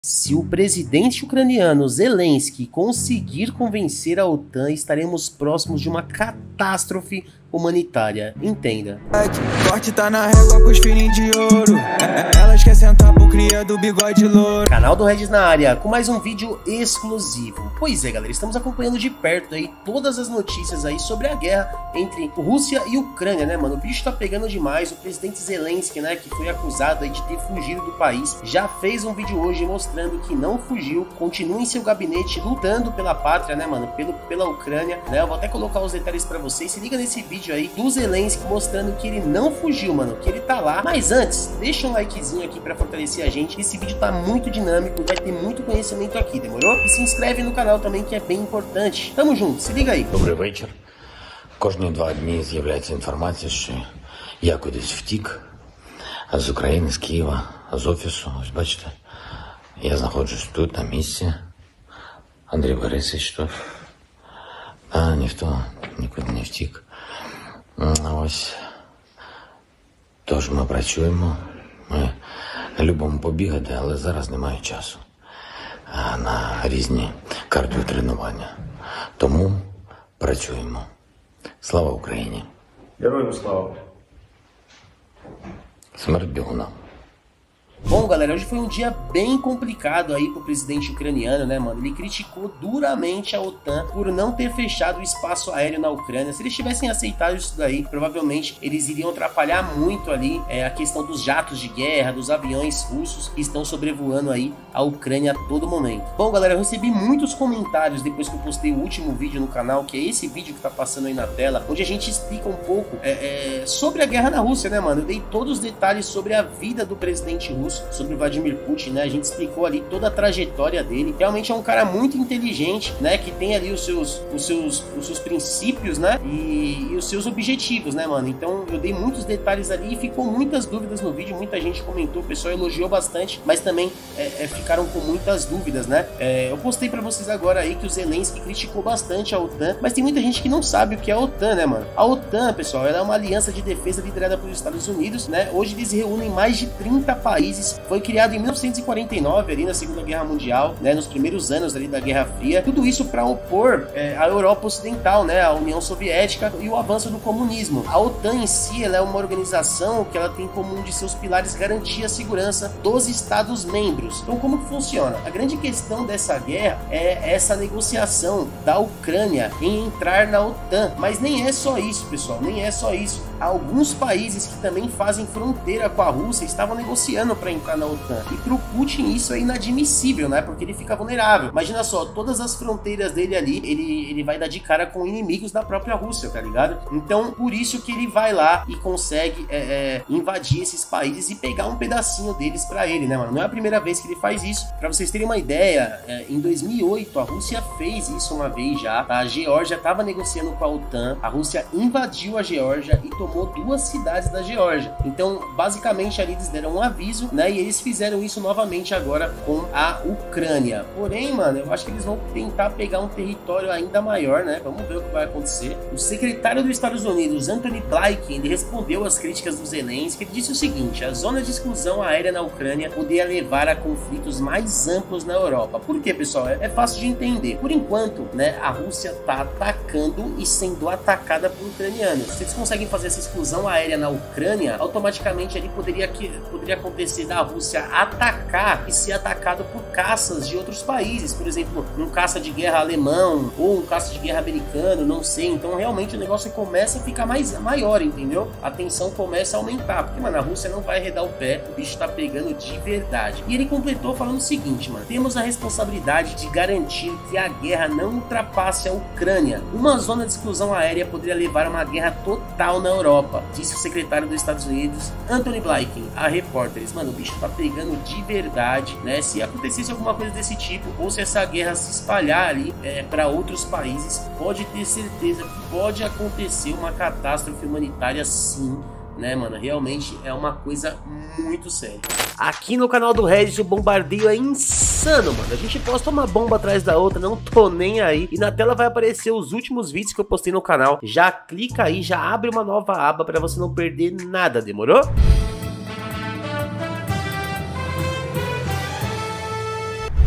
Se o presidente ucraniano Zelensky conseguir convencer a OTAN, estaremos próximos de uma catástrofe humanitária. Entenda. Corte tá na régua pros filhinhos de ouro. Elas querem sentar pro cria do bigode louro. Canal do Regis na área, com mais um vídeo exclusivo. Pois é, galera, estamos acompanhando de perto aí todas as notícias aí sobre a guerra entre Rússia e Ucrânia, né, mano? O bicho tá pegando demais. O presidente Zelensky, né, que foi acusado aí de ter fugido do país, já fez um vídeo hoje mostrando que não fugiu, continua em seu gabinete lutando pela pátria, né, mano? Pela Ucrânia, né? Eu vou até colocar os detalhes pra vocês. Se liga nesse vídeo aí do Zelensky mostrando que ele não fugiu, mano, que ele tá lá. Mas antes, deixa um likezinho aqui pra fortalecer a gente. Esse vídeo tá muito dinâmico, vai ter muito conhecimento aqui, demorou? E se inscreve no canal também, que é bem importante. Tamo junto, se liga aí. Добрий вечір. Кожні 2 дні з'являється інформація, що я кудись втік з України, з Києва, з офісу. Ось бачите, я знаходжусь тут, на місці. Андрій Борисович тут. А ніхто нікуди не втік. Ось. Тож ми працюємо. Ми любимо побігати, але зараз немає часу на різні кардіотренування. Тому працюємо. Слава Україні! Героям слава! Смерть бігунам! Bom, galera, hoje foi um dia bem complicado aí pro presidente ucraniano, né, mano? Ele criticou duramente a OTAN por não ter fechado o espaço aéreo na Ucrânia. Se eles tivessem aceitado isso daí, provavelmente eles iriam atrapalhar muito ali a questão dos jatos de guerra, dos aviões russos que estão sobrevoando aí a Ucrânia a todo momento. Bom, galera, eu recebi muitos comentários depois que eu postei o último vídeo no canal, que é esse vídeo que tá passando aí na tela, onde a gente explica um pouco sobre a guerra na Rússia, né, mano? Eu dei todos os detalhes sobre a vida do presidente russo, sobre o Vladimir Putin, né? A gente explicou ali toda a trajetória dele. Realmente é um cara muito inteligente, né? Que tem ali os seus princípios, né? E os seus objetivos, né, mano? Então eu dei muitos detalhes ali e ficou muitas dúvidas no vídeo. Muita gente comentou, o pessoal elogiou bastante, mas também ficaram com muitas dúvidas, né? Eu postei pra vocês agora aí que o Zelensky criticou bastante a OTAN, mas tem muita gente que não sabe o que é a OTAN, né, mano? A OTAN, pessoal, ela é uma aliança de defesa liderada pelos Estados Unidos, né? Hoje eles reúnem mais de 30 países. Foi criado em 1949, ali na Segunda Guerra Mundial, né, nos primeiros anos ali da Guerra Fria. Tudo isso para opor a Europa Ocidental, né, a União Soviética e o avanço do comunismo. A OTAN em si, ela é uma organização que ela tem como um de seus pilares garantir a segurança dos Estados-membros. Então, como que funciona? A grande questão dessa guerra é essa negociação da Ucrânia em entrar na OTAN. Mas nem é só isso, pessoal, nem é só isso. Alguns países que também fazem fronteira com a Rússia estavam negociando para entrar na OTAN. E pro Putin isso é inadmissível, né? Porque ele fica vulnerável. Imagina só, todas as fronteiras dele ali, ele vai dar de cara com inimigos da própria Rússia, tá ligado? Então, por isso que ele vai lá e consegue invadir esses países e pegar um pedacinho deles pra ele, né, mano? Não é a primeira vez que ele faz isso. Pra vocês terem uma ideia, em 2008, a Rússia fez isso uma vez já, tá? A Geórgia tava negociando com a OTAN, a Rússia invadiu a Geórgia e tomou 2 cidades da Geórgia. Então, basicamente, ali eles deram um aviso, né? E eles fizeram isso novamente agora com a Ucrânia. Porém, mano, eu acho que eles vão tentar pegar um território ainda maior, né? Vamos ver o que vai acontecer. O secretário dos Estados Unidos, Antony Blinken, ele respondeu às críticas do Zelensky. Ele disse o seguinte: a zona de exclusão aérea na Ucrânia poderia levar a conflitos mais amplos na Europa. Por quê, pessoal? É fácil de entender. Por enquanto, né, a Rússia tá atacando e sendo atacada por ucranianos. Se eles conseguem fazer essa exclusão aérea na Ucrânia, automaticamente ali poderia acontecer da Rússia atacar e ser atacado por caças de outros países, por exemplo, um caça de guerra alemão ou um caça de guerra americano, não sei. Então realmente o negócio começa a ficar maior, entendeu? A tensão começa a aumentar, porque, mano, a Rússia não vai arredar o pé, o bicho tá pegando de verdade. E ele completou falando o seguinte, mano: temos a responsabilidade de garantir que a guerra não ultrapasse a Ucrânia. Uma zona de exclusão aérea poderia levar a uma guerra total na Europa, disse o secretário dos Estados Unidos, Antony Blinken, a repórteres. Mano, o bicho tá pegando de verdade, né? Se acontecesse alguma coisa desse tipo, ou se essa guerra se espalhar ali para outros países, pode ter certeza que pode acontecer uma catástrofe humanitária, sim, né, mano? Realmente é uma coisa muito séria. Aqui no canal do Regis o bombardeio é insano, mano. A gente posta uma bomba atrás da outra, não tô nem aí. E na tela vai aparecer os últimos vídeos que eu postei no canal. Já clica aí, já abre uma nova aba para você não perder nada, demorou?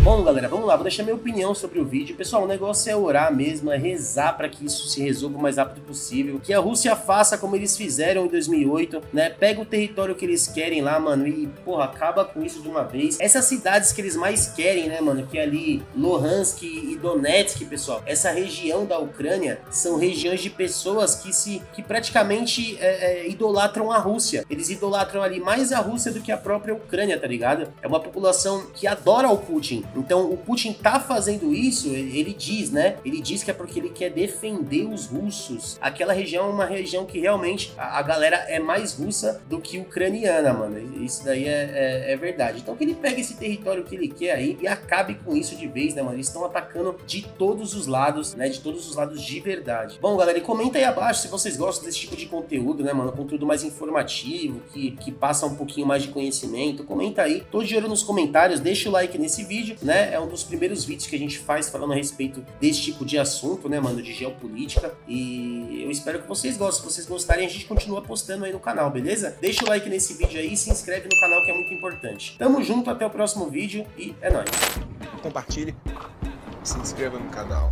Bom, galera, vamos lá, vou deixar minha opinião sobre o vídeo. Pessoal, o negócio é orar mesmo, é rezar para que isso se resolva o mais rápido possível, que a Rússia faça como eles fizeram em 2008, né? Pega o território que eles querem lá, mano, e, porra, acaba com isso de uma vez. Essas cidades que eles mais querem, né, mano, que é ali Luhansk e Donetsk, pessoal, essa região da Ucrânia são regiões de pessoas que praticamente idolatram a Rússia. Eles idolatram ali mais a Rússia do que a própria Ucrânia, tá ligado? É uma população que adora o Putin. Então o Putin tá fazendo isso, ele diz, né? Ele diz que é porque ele quer defender os russos. Aquela região é uma região que realmente a galera é mais russa do que ucraniana, mano. Isso daí é verdade. Então que ele pegue esse território que ele quer aí e acabe com isso de vez, né, mano? Eles estão atacando de todos os lados, né? De todos os lados de verdade. Bom, galera, e comenta aí abaixo se vocês gostam desse tipo de conteúdo, né, mano? Conteúdo mais informativo, que passa um pouquinho mais de conhecimento. Comenta aí. Tô de olho nos comentários, deixa o like nesse vídeo, né? É um dos primeiros vídeos que a gente faz falando a respeito desse tipo de assunto, né, mano, de geopolítica, e eu espero que vocês gostem. Se vocês gostarem, a gente continua postando aí no canal, beleza? Deixa o like nesse vídeo aí e se inscreve no canal, que é muito importante. Tamo junto, até o próximo vídeo e é nóis. Compartilhe, se inscreva no canal,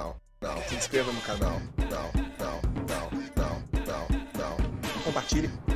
se inscreva no canal, compartilhe.